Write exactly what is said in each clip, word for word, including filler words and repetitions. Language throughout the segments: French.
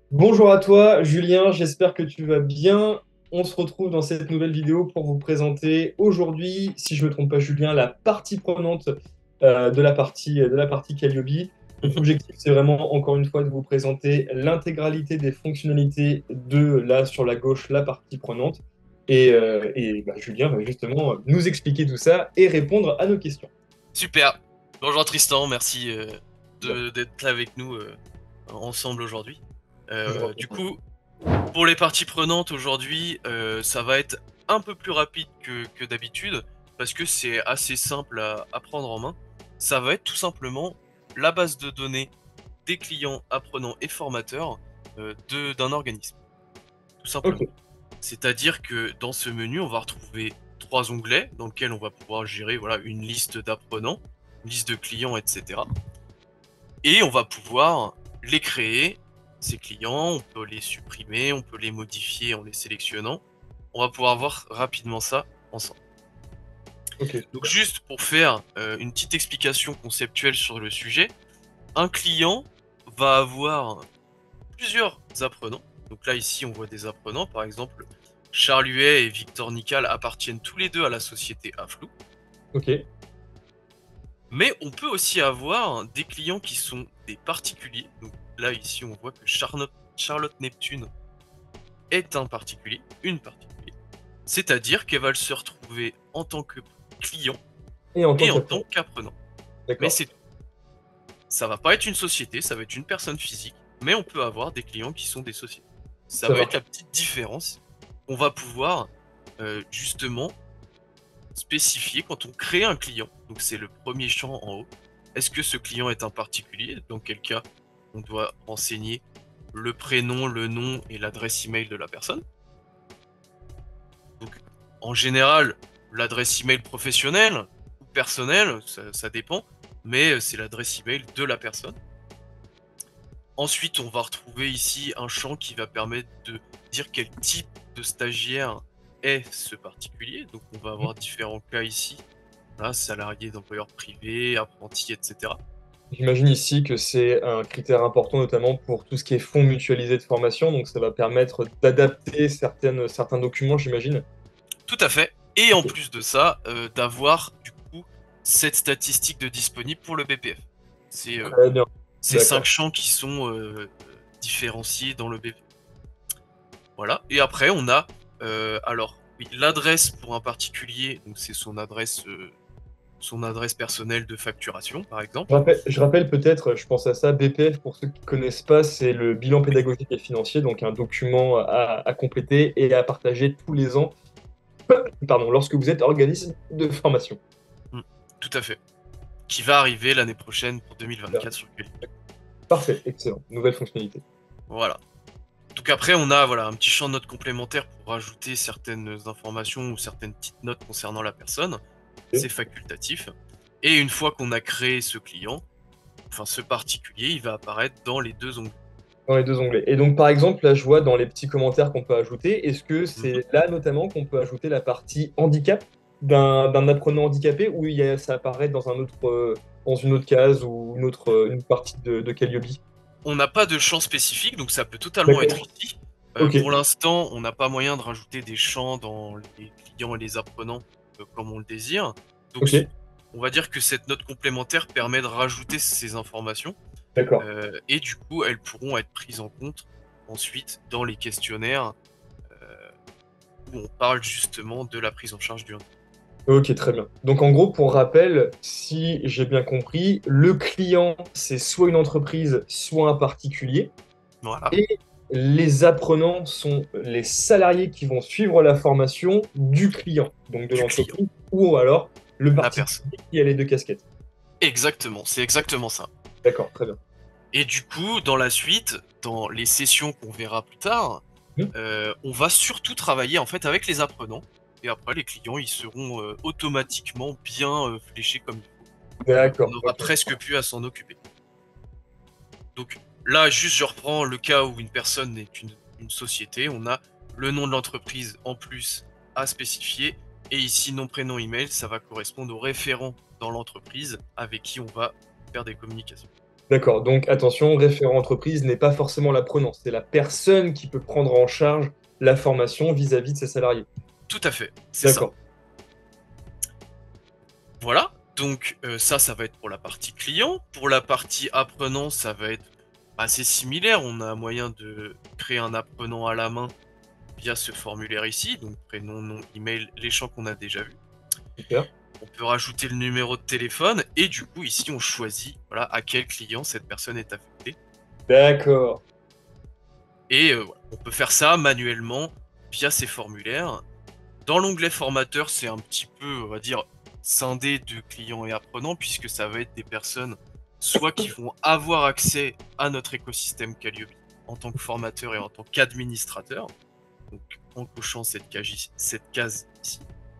Bonjour à toi, Julien, j'espère que tu vas bien. On se retrouve dans cette nouvelle vidéo pour vous présenter aujourd'hui, si je ne me trompe pas, Julien, la partie prenante euh, de la partie, de la partie Calliope. Donc, Mhm. l'objectif, c'est vraiment, encore une fois, de vous présenter l'intégralité des fonctionnalités de là, sur la gauche, la partie prenante. Et, euh, et bah, Julien va justement nous expliquer tout ça et répondre à nos questions. Super. Bonjour Tristan, merci euh, de- d'être là avec nous euh, ensemble aujourd'hui. Je vous en Euh, du prie. coup, pour les parties prenantes aujourd'hui, euh, ça va être un peu plus rapide que, que d'habitude parce que c'est assez simple à, à prendre en main. Ça va être tout simplement la base de données des clients apprenants et formateurs euh, de- d'un organisme, tout Ok, simplement. C'est-à-dire que dans ce menu, on va retrouver trois onglets dans lesquels on va pouvoir gérer voilà, une liste d'apprenants, une liste de clients, et cetera. Et on va pouvoir les créer, ces clients, on peut les supprimer, on peut les modifier en les sélectionnant. On va pouvoir voir rapidement ça ensemble. ok, Donc super. juste pour faire euh, une petite explication conceptuelle sur le sujet, un client va avoir plusieurs apprenants. Donc là, ici, on voit des apprenants. Par exemple, Charles Huet et Victor Nical appartiennent tous les deux à la société Aflou. Ok, Mais on peut aussi avoir des clients qui sont des particuliers. Donc là, ici, on voit que Charlotte, Charlotte Neptune est un particulier, une particulier. C'est-à-dire qu'elle va se retrouver en tant que client et en tant et en tant qu'apprenant, qu'apprenant. Mais d'accord. c'est tout. Ça va pas être une société, ça va être une personne physique, mais on peut avoir des clients qui sont des sociétés. Ça Ça va être la marche. petite différence. On va pouvoir euh, justement spécifier quand on crée un client. Donc c'est le premier champ en haut. Est-ce que ce client est un particulier? Dans quel cas on doit renseigner le prénom, le nom et l'adresse email de la personne. Donc en général, l'adresse email professionnelle ou personnelle, ça, ça dépend, mais c'est l'adresse email de la personne. Ensuite, on va retrouver ici un champ qui va permettre de dire quel type de stagiaire est ce particulier. Donc, on va avoir différents cas ici. Là, salarié d'employeur privé, apprenti, et cetera. J'imagine ici que c'est un critère important, notamment pour tout ce qui est fonds mutualisés de formation. Donc, ça va permettre d'adapter certaines, certains documents, j'imagine. Tout à fait. Et en Ok, plus de ça, euh, d'avoir du coup cette statistique de disponible pour le B P F. C'est euh, très bien. ces cinq D'accord. champs qui sont euh, différenciés dans le B P F. Voilà. Et après, on a euh, alors oui, l'adresse pour un particulier. Donc, c'est son adresse euh, son adresse personnelle de facturation, par Je exemple. rappelle, je rappelle peut-être, je pense à ça, B P F, pour ceux qui ne connaissent pas, c'est le bilan Oui. pédagogique et financier, donc un document à, à compléter et à partager tous les ans, pardon, lorsque vous êtes organisme de formation. Mm, tout à fait. Qui va arriver l'année prochaine pour deux mille Super. vingt-quatre sur le Calibre. Parfait, excellent. Nouvelle fonctionnalité. Voilà. Donc après, on a voilà, un petit champ de notes complémentaires pour rajouter certaines informations ou certaines petites notes concernant la personne. C'est Ok. facultatif. Et une fois qu'on a créé ce client, enfin ce particulier, il va apparaître dans les deux onglets. Dans les deux onglets. Et donc, par exemple, là, je vois dans les petits commentaires qu'on peut ajouter, est-ce que Mhm. c'est là notamment qu'on peut ajouter la partie handicap d'un d'un apprenant handicapé ou il y a, ça apparaît dans un autre, euh, dans une autre case ou une autre euh, une partie de, de Calliope? On n'a pas de champ spécifique, donc ça peut totalement être D'accord. ici. Euh, Ok, pour l'instant, on n'a pas moyen de rajouter des champs dans les clients et les apprenants euh, comme on le désire. Donc, ok, on va dire que cette note complémentaire permet de rajouter ces informations d'accord. euh, et du coup, elles pourront être prises en compte ensuite dans les questionnaires euh, où on parle justement de la prise en charge du handicap. Ok, très bien. Donc en gros, pour rappel, si j'ai bien compris, le client, c'est soit une entreprise, soit un particulier. Voilà, Et les apprenants sont les salariés qui vont suivre la formation du client, donc de du client, l'entreprise, ou alors le la personne. particulier qui a les deux casquettes. Exactement, c'est exactement ça. D'accord, très bien. Et du coup, dans la suite, dans les sessions qu'on verra plus tard, Hmm. euh, on va surtout travailler en fait avec les apprenants. Et après, les clients, ils seront euh, automatiquement bien euh, fléchés comme il faut. Euh, on D'accord, n'aura ok. presque plus à s'en occuper. Donc là, juste je reprends le cas où une personne est une, une société. On a le nom de l'entreprise en plus à spécifier. Et ici, nom, prénom, email, ça va correspondre au référent dans l'entreprise avec qui on va faire des communications. D'accord, donc attention, référent entreprise n'est pas forcément l'apprenant, c'est la personne qui peut prendre en charge la formation vis-à-vis de ses salariés. Tout à fait, c'est ça. D'accord. Voilà, donc euh, ça, ça va être pour la partie client. Pour la partie apprenant, ça va être assez similaire. On a moyen de créer un apprenant à la main via ce formulaire ici, donc prénom, nom, email, les champs qu'on a déjà vus. Super. On peut rajouter le numéro de téléphone et du coup ici on choisit voilà, à quel client cette personne est affectée. D'accord. Et euh, voilà, on peut faire ça manuellement via ces formulaires. Dans l'onglet formateur, c'est un petit peu, on va dire, scindé de clients et apprenants, puisque ça va être des personnes soit qui vont avoir accès à notre écosystème Calliope en tant que formateur et en tant qu'administrateur, donc en cochant cette case, cette case ici.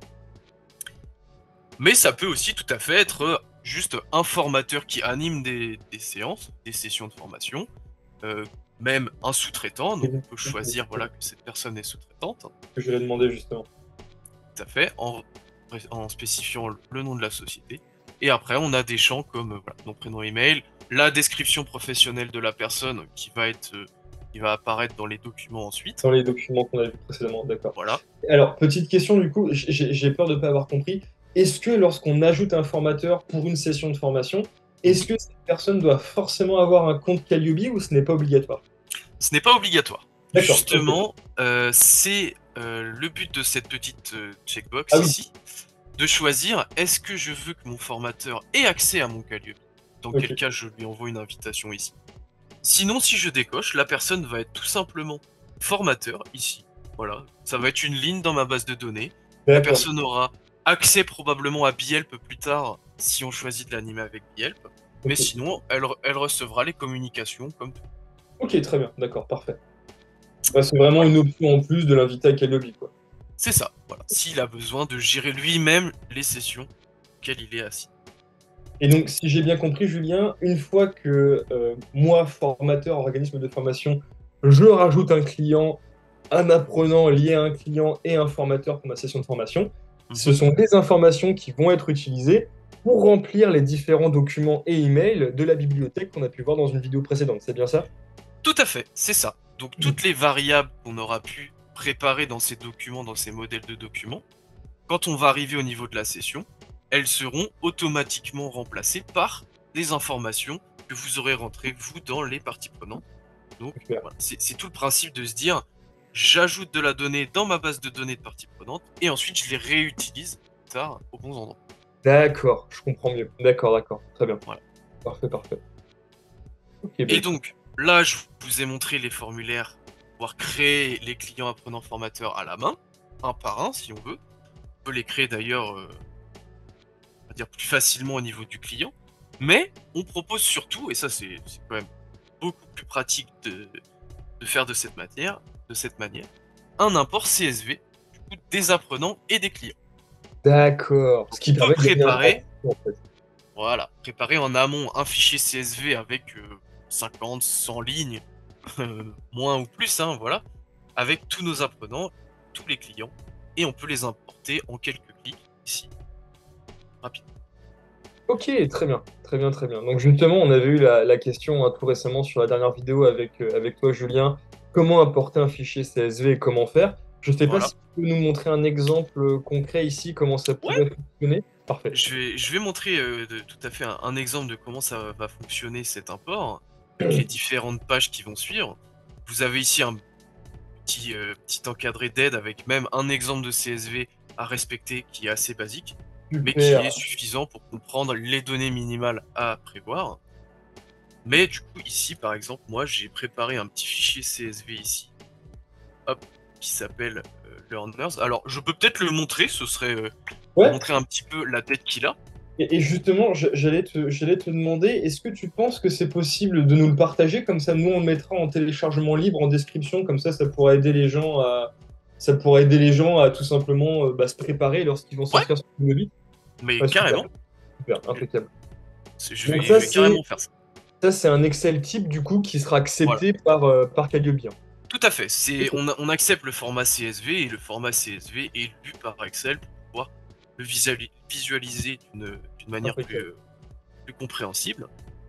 Mais ça peut aussi tout à fait être juste un formateur qui anime des, des séances, des sessions de formation, euh, même un sous-traitant, donc on peut choisir voilà, que cette personne est sous-traitante. Je l'ai demandé justement. Tout à fait, en, en spécifiant le nom de la société. Et après, on a des champs comme euh, voilà, nom, prénom, email, la description professionnelle de la personne qui va être, euh, qui va apparaître dans les documents ensuite. Dans les documents qu'on a vus précédemment, d'accord. Voilà. Alors, petite question du coup, j'ai peur de ne pas avoir compris. Est-ce que lorsqu'on ajoute un formateur pour une session de formation, est-ce que cette personne doit forcément avoir un compte Calliope ou ce n'est pas obligatoire? Ce n'est pas obligatoire. D'accord. Justement, okay. euh, c'est euh, le but de cette petite euh, checkbox ah, oui. ici, de choisir est-ce que je veux que mon formateur ait accès à mon Calliope, dans okay. quel cas je lui envoie une invitation ici. Sinon, si je décoche, la personne va être tout simplement formateur ici. Voilà, ça va être une ligne dans ma base de données. La personne aura accès probablement à Bihelp plus tard si on choisit de l'animer avec Bihelp. Okay. Mais sinon, elle, elle recevra les communications comme tout. Ok, très bien, d'accord, parfait. Bah, c'est vraiment voilà. Une option en plus de l'inviter à Calliope, quoi. C'est ça, voilà. S'il a besoin de gérer lui-même les sessions auxquelles il est assis. Et donc, si j'ai bien compris, Julien, une fois que euh, moi, formateur, organisme de formation, je rajoute un client, un apprenant lié à un client et un formateur pour ma session de formation, mmh. ce sont des informations qui vont être utilisées pour remplir les différents documents et emails de la bibliothèque qu'on a pu voir dans une vidéo précédente. C'est bien ça? Tout à fait, c'est ça. Donc, toutes les variables qu'on aura pu préparer dans ces documents, dans ces modèles de documents, quand on va arriver au niveau de la session, elles seront automatiquement remplacées par des informations que vous aurez rentrées, vous, dans les parties prenantes. Donc, voilà, c'est tout le principe de se dire, j'ajoute de la donnée dans ma base de données de parties prenantes, et ensuite, je les réutilise tard aux bons endroits. D'accord, je comprends mieux. D'accord, d'accord, très bien. Voilà. Parfait, parfait. Okay, bah, et donc, là, je vous ai montré les formulaires pour pouvoir créer les clients apprenants formateurs à la main, un par un, si on veut. On peut les créer d'ailleurs, euh, on va dire plus facilement au niveau du client. Mais on propose surtout, et ça c'est quand même beaucoup plus pratique de, de faire de cette manière, de cette manière, un import C S V du coup, des apprenants et des clients. D'accord. Ce qui on permet peut préparer, de en fait. Voilà, préparer en amont un fichier C S V avec euh, cinquante, cent lignes, moins ou plus, hein, voilà, avec tous nos apprenants, tous les clients, et on peut les importer en quelques clics ici, rapidement. Ok, très bien, très bien, très bien. Donc justement, on avait eu la, la question hein, tout récemment sur la dernière vidéo avec, euh, avec toi, Julien, comment importer un fichier C S V et comment faire. Je ne sais Voilà. pas si tu peux nous montrer un exemple concret ici, comment ça pourrait ouais. fonctionner. Parfait. Je vais, je vais montrer euh, de, tout à fait un, un exemple de comment ça va fonctionner cet import, avec les différentes pages qui vont suivre. Vous avez ici un petit, euh, petit encadré d'aide avec même un exemple de C S V à respecter qui est assez basique, Super. mais qui est suffisant pour comprendre les données minimales à prévoir. Mais du coup, ici, par exemple, moi, j'ai préparé un petit fichier C S V ici, hop, qui s'appelle euh, Learners. Alors, je peux peut-être le montrer, ce serait euh, ouais. montrer un petit peu la tête qu'il a. Et, et justement, j'allais te, j'allais te demander, est-ce que tu penses que c'est possible de nous le partager? Comme ça, nous, on le mettra en téléchargement libre, en description. Comme ça, ça pourra aider les gens à, ça pourra aider les gens à tout simplement euh, bah, se préparer lorsqu'ils vont s'inscrire ouais. sur le Mobile. Mais ouais, carrément. Super, super, impeccable. Je vais, ça, je vais carrément faire ça. Ça, c'est un Excel type, du coup, qui sera accepté voilà. par, euh, par Calliope. Tout à fait. Okay. On, on accepte le format C S V et le format C S V est lu par Excel pour pouvoir le visualiser d'une manière plus, euh, plus compréhensible.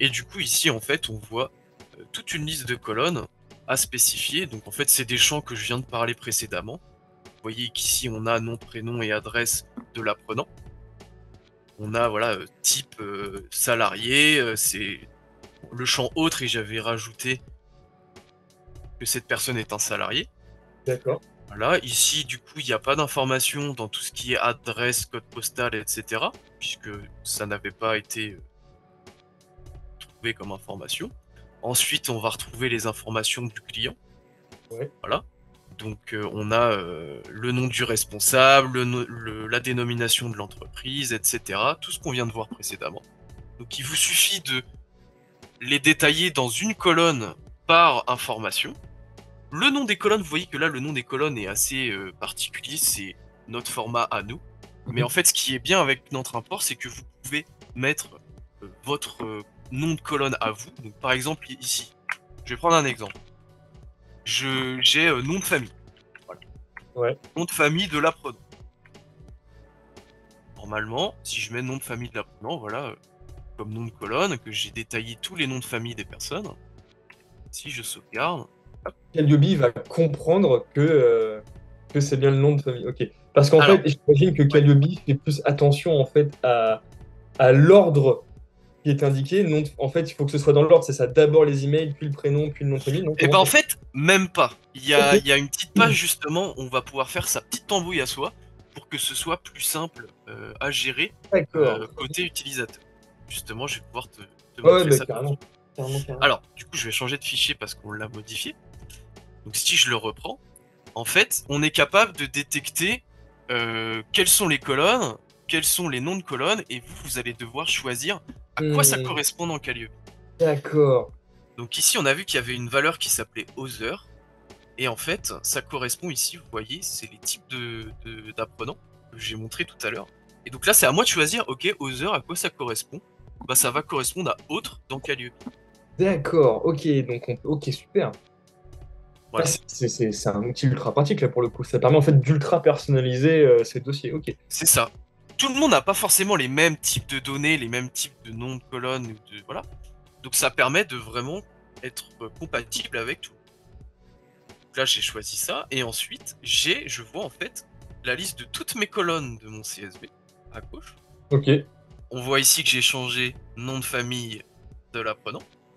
Et du coup, ici, en fait, on voit euh, toute une liste de colonnes à spécifier. Donc, en fait, c'est des champs que je viens de parler précédemment. Vous voyez qu'ici, on a nom, prénom et adresse de l'apprenant. On a, voilà, euh, type euh, salarié, euh, c'est le champ autre, et j'avais rajouté que cette personne est un salarié. D'accord. Voilà, ici, du coup, il n'y a pas d'informations dans tout ce qui est adresse, code postal, et cetera, puisque ça n'avait pas été euh, trouvé comme information. Ensuite, on va retrouver les informations du client. Ouais. Voilà. Donc, euh, on a euh, le nom du responsable, le no- le- la dénomination de l'entreprise, et cetera. Tout ce qu'on vient de voir précédemment. Donc, il vous suffit de les détailler dans une colonne par information. Le nom des colonnes, vous voyez que là, le nom des colonnes est assez euh, particulier, c'est notre format à nous. Mais en fait, ce qui est bien avec notre import, c'est que vous pouvez mettre euh, votre euh, nom de colonne à vous. Donc, par exemple, ici, je vais prendre un exemple. Je, j'ai euh, nom de famille. Voilà. Ouais. Nom de famille de l'apprenant. Normalement, si je mets nom de famille de l'apprenant, voilà, euh, comme nom de colonne, que j'ai détaillé tous les noms de famille des personnes, si je sauvegarde, Calliope va comprendre que, euh, que c'est bien le nom de famille. Ok. Parce qu'en alors, fait, j'imagine que ouais. Calliope fait plus attention en fait à, à l'ordre qui est indiqué. Non, en fait, il faut que ce soit dans l'ordre. C'est ça. D'abord les emails, puis le prénom, puis le nom de famille. Non, Et comment ben en ça? fait, même pas. Il y Ok. a, il y a une petite page justement, on va pouvoir faire sa petite tambouille à soi pour que ce soit plus simple euh, à gérer D'accord. euh, côté utilisateur. Justement, je vais pouvoir te, te Ouais, ouais, montrer bah, ça tout de carrément. suite. Carrément, carrément. Alors, du coup, je vais changer de fichier parce qu'on l'a modifié. Donc si je le reprends, en fait, on est capable de détecter euh, quelles sont les colonnes, quels sont les noms de colonnes, et vous, vous allez devoir choisir à quoi ça Hmm, correspond dans Calliope. d'accord. Donc ici, on a vu qu'il y avait une valeur qui s'appelait Other. Et en fait, ça correspond ici, vous voyez, c'est les types de, de- d'apprenants que j'ai montré tout à l'heure. Et donc là, c'est à moi de choisir, ok, Other, à quoi ça correspond? Bah ça va correspondre à autre dans Calliope. D'accord. Ok. Donc, on... ok, super. Ah, Voilà, c'est c'est- c'est- c'est un outil ultra pratique là pour le coup. Ça permet en fait d'ultra personnaliser euh, ces dossiers. Ok. c'est ça. Tout le monde n'a pas forcément les mêmes types de données, les mêmes types de noms de colonnes, ou de, voilà. Donc ça permet de vraiment être compatible avec tout. Donc là, j'ai choisi ça, et ensuite, j'ai, je vois en fait la liste de toutes mes colonnes de mon C S V à gauche. Ok. On voit ici que j'ai changé nom de famille de l'apprenant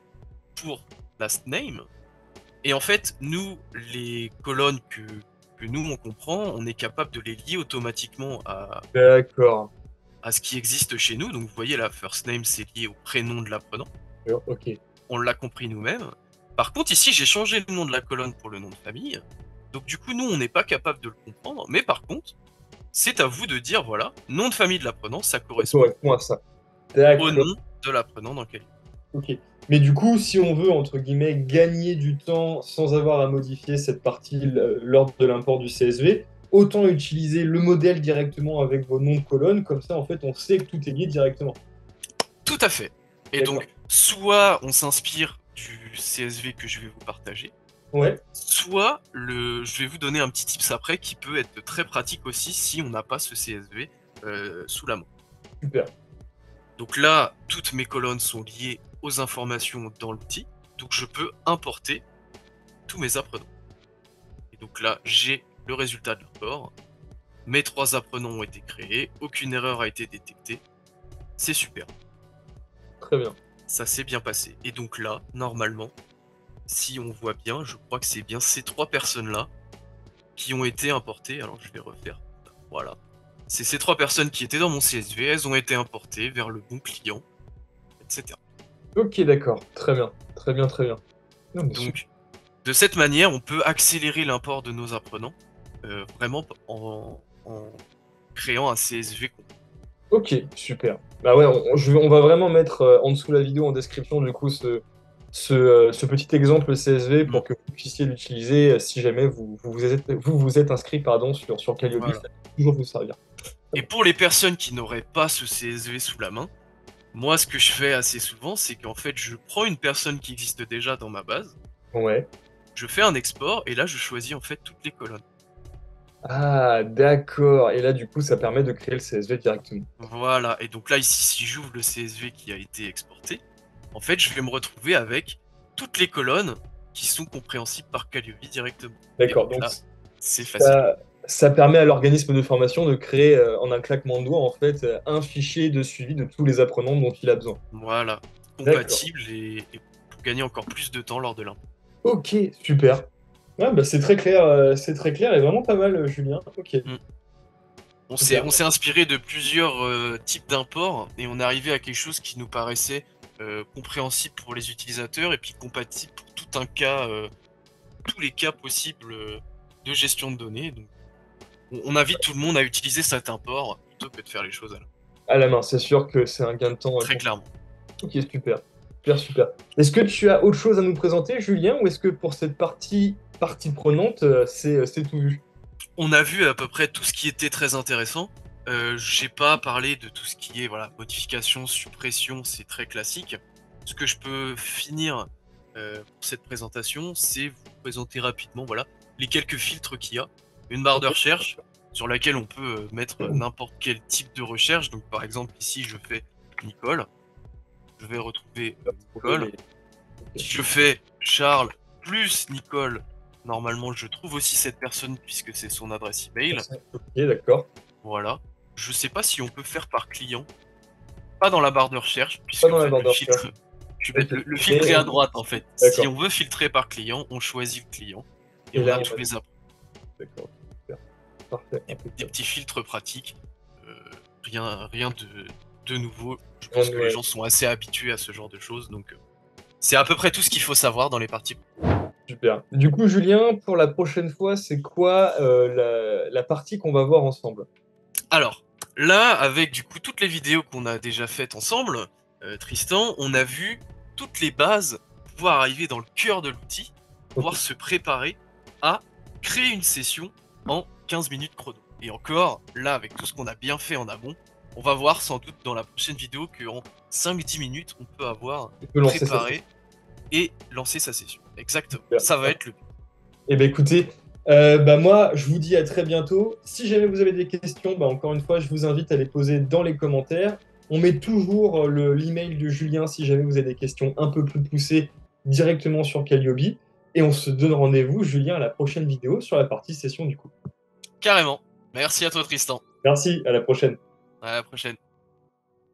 pour last name. Et en fait, nous, les colonnes que, que nous, on comprend, on est capable de les lier automatiquement à, D'accord. à ce qui existe chez nous. Donc vous voyez, la first name, c'est lié au prénom de l'apprenant. Ok. On l'a compris nous-mêmes. Par contre, ici, j'ai changé le nom de la colonne pour le nom de famille. Donc du coup, nous, on n'est pas capable de le comprendre. Mais par contre, c'est à vous de dire, voilà, nom de famille de l'apprenant, ça Ça correspond correspond à ça. au D'accord. nom de l'apprenant dans quel. Ok. Mais du coup, si on veut, entre guillemets, gagner du temps sans avoir à modifier cette partie, l- l'ordre de l'import du C S V, autant utiliser le modèle directement avec vos noms de colonnes. Comme ça, en fait, on sait que tout est lié directement. Tout à fait. Et D'accord. donc, soit on s'inspire du C S V que je vais vous partager, Ouais, soit le, je vais vous donner un petit tips après qui peut être très pratique aussi si on n'a pas ce C S V euh, sous la main. super. Donc là, toutes mes colonnes sont liées aux informations dans l'outil, donc je peux importer tous mes apprenants. Et donc là, j'ai le résultat de l'import. Mes trois apprenants ont été créés, aucune erreur a été détectée. C'est super, Très bien. ça s'est bien passé. Et donc là, normalement, si on voit bien, je crois que c'est bien ces trois personnes-là qui ont été importées. Alors je vais refaire. Voilà. C'est ces trois personnes qui étaient dans mon C S V, elles ont été importées vers le bon client, et cetera. Ok, d'accord. Très bien. Très bien, très bien. Non, mais super. Donc, de cette manière, on peut accélérer l'import de nos apprenants, euh, vraiment en, en créant un C S V complet. Ok, super. Bah ouais, on, je vais- on va vraiment mettre euh, en dessous de la vidéo en description du coup ce, ce, euh, ce petit exemple C S V Mm. pour que vous puissiez l'utiliser euh, si jamais vous vous, vous êtes, vous, vous êtes inscrit pardon, sur, sur Calliope, Voilà. ça va toujours vous servir. Et pour les personnes qui n'auraient pas ce C S V sous la main, moi, ce que je fais assez souvent, c'est qu'en fait, je prends une personne qui existe déjà dans ma base, Ouais. je fais un export, et là, je choisis en fait toutes les colonnes. Ah, d'accord. Et là, du coup, ça permet de créer le C S V directement. Voilà, et donc là, ici, si j'ouvre le C S V qui a été exporté, en fait, je vais me retrouver avec toutes les colonnes qui sont compréhensibles par Calliope directement. Et D'accord, donc donc là, c'est facile. ça, ça permet à l'organisme de formation de créer euh, en un claquement de doigts en fait euh, un fichier de suivi de tous les apprenants dont il a besoin. Voilà, D'accord. compatible et, et pour gagner encore plus de temps lors de l'impôt. Ok, super. Ouais, bah, c'est très clair, euh, c'est très clair et vraiment pas mal, euh, Julien. Ok, Mm. On s'est super. on s'est inspiré de plusieurs euh, types d'imports et on est arrivé à quelque chose qui nous paraissait euh, compréhensible pour les utilisateurs et puis compatible pour tout un cas, euh, tous les cas possibles euh, de gestion de données. Donc, on, on invite tout le monde à utiliser cet import plutôt que de faire les choses à la À la main, c'est sûr que c'est un gain de temps. euh, très conséquent. clairement. Ok, super. Super, super. Est-ce que tu as autre chose à nous présenter, Julien, ou est-ce que pour cette partie, partie prenante, euh, c'est euh, c'est tout vu? On a vu à peu près tout ce qui était très intéressant. Euh, j'ai pas parlé de tout ce qui est voilà modification, suppression, c'est très classique. Ce que je peux finir euh, pour cette présentation, c'est vous présenter rapidement voilà les quelques filtres qu'il y a. Une barre de Ok. recherche sur laquelle on peut euh, mettre n'importe quel type de recherche. Donc par exemple ici je fais Nicole, je vais retrouver euh, Trouver Nicole. les- Si je fais Charles plus Nicole, normalement je trouve aussi cette personne puisque c'est son adresse email. Ok, d'accord. Voilà. Je sais pas si on peut faire par client. Pas dans la barre de recherche, Pas puisque en dans la fait barre le de recherche. filtre. Je vais Ok. mettre le, le Mais filtre est à on- droite en fait. Si D'accord. on veut filtrer par client, on choisit le client. Et Et on a là, on tous a. les app- D'accord. Super. Parfait. des, des Impeccable. petits filtres pratiques. Euh, rien rien de, de nouveau. Je Rien pense de- que les ouais, gens sont assez habitués à ce genre de choses. Donc euh, c'est à peu près tout ce qu'il faut savoir dans les parties. super. Du coup, Julien, pour la prochaine fois, c'est quoi euh, la, la partie qu'on va voir ensemble? Alors, là, avec du coup toutes les vidéos qu'on a déjà faites ensemble, euh, Tristan, on a vu toutes les bases pour pouvoir arriver dans le cœur de l'outil, Ok. pouvoir se préparer à créer une session en quinze minutes chrono. Et encore, là, avec tout ce qu'on a bien fait en amont, on va voir sans doute dans la prochaine vidéo qu'en cinq dix minutes, on peut avoir Tu peux lancer ça. préparé et lancer sa session. Exactement. Super. Ça va être le... Eh bien, écoutez, euh, bah, moi, je vous dis à très bientôt. Si jamais vous avez des questions, bah, encore une fois, je vous invite à les poser dans les commentaires. On met toujours euh, le, l'email de Julien si jamais vous avez des questions un peu plus poussées directement sur Calliope. Et on se donne rendez-vous, Julien, à la prochaine vidéo sur la partie session du coup. Carrément. Merci à toi, Tristan. Merci, à la prochaine. À la prochaine.